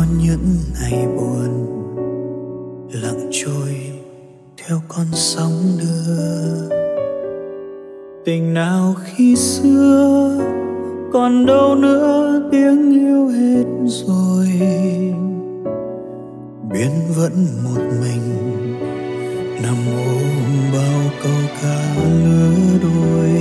những ngày buồn lặng trôi theo con sóng đưa. Tình nào khi xưa còn đâu nữa, tiếng yêu hết rồi. Biển vẫn một mình nằm ôm bao câu ca lứa đôi.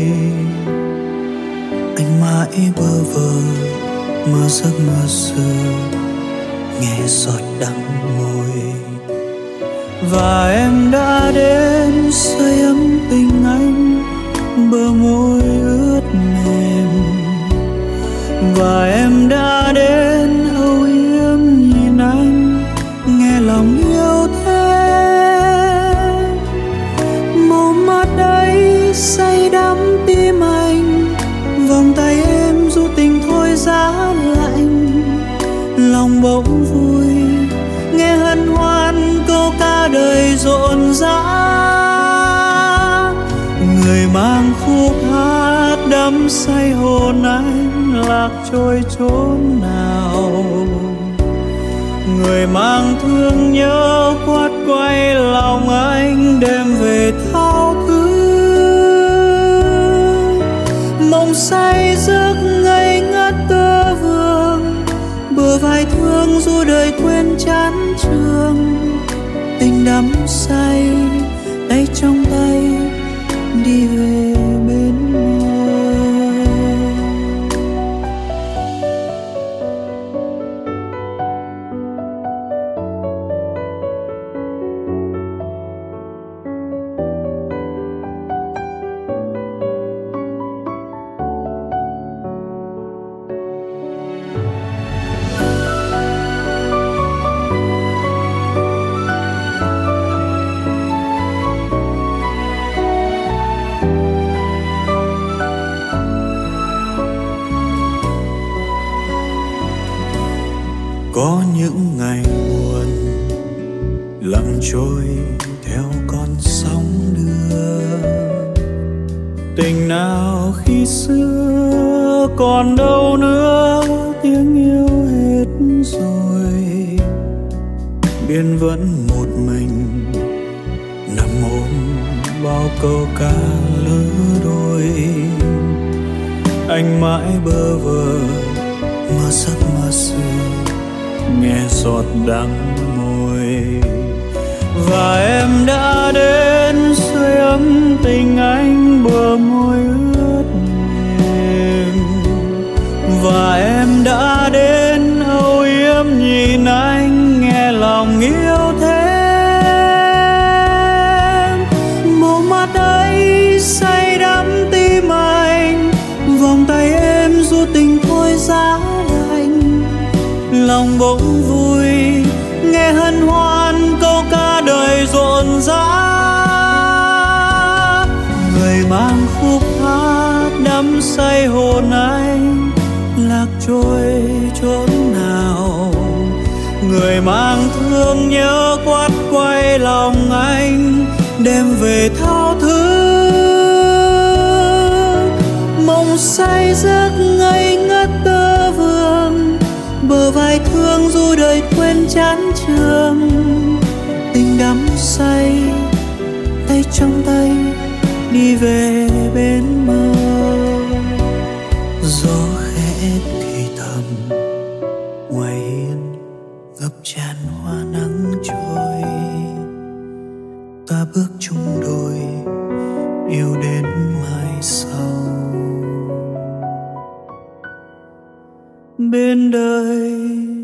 Anh mãi bơ vơ mơ giấc mơ xưa, nghe giọt đắng môi. Và em đã đến sưởi ấm tình anh, bờ môi ướt mềm. Và em đã đến âu yếm nhìn anh, nghe lòng yêu thêm. Màu mắt ấy say đắm tim anh, vòng tay em du tình thôi giá lạnh. Lòng bỗng vui nghe hân hoan câu ca đời rộn rã. Người mang khúc hát đắm say hồn anh, lạc trôi chốn nào. Người mang thương nhớ quát quay lòng anh, đem về thao thức. Mộng say giấc ngây ngất tơ vương, bờ vai thương dù đời quên chán trường. Tình đắm say tay trong tay đi về bên mơ. Có những ngày buồn lặng trôi theo con sóng đưa. Tình nào khi xưa còn đâu nữa, tiếng yêu hết rồi. Biển vẫn một mình nằm ôm bao câu ca lứa đôi. Anh mãi bơ vơ mơ giấc mơ xưa, nghe giọt đắng môi. Và em đã đến sưởi ấm tình anh, bờ môi ướt mềm. Và em đã đến âu yếm nhìn anh, nghe lòng yêu thêm. Màu mắt ấy say đắm tim anh, vòng tay em du tình thôi giá lạnh. Lòng bỗng vui nghe hân hoan câu ca đời rộn rã. Người mang khúc hát đắm say hồn anh, lạc trôi chốn nào. Người mang thương nhớ quát quay lòng anh, đem về thao thức. Mộng say giấc ngây ngất tơ vương, bờ vai thương dù đời quên chán trường. Tình đắm say tay trong tay đi về bên mơ. Gió khẽ thì thầm ngoài hiên, ngập tràn hoa nắng trôi. Ta bước chung đôi yêu đến mai sau. Bên đời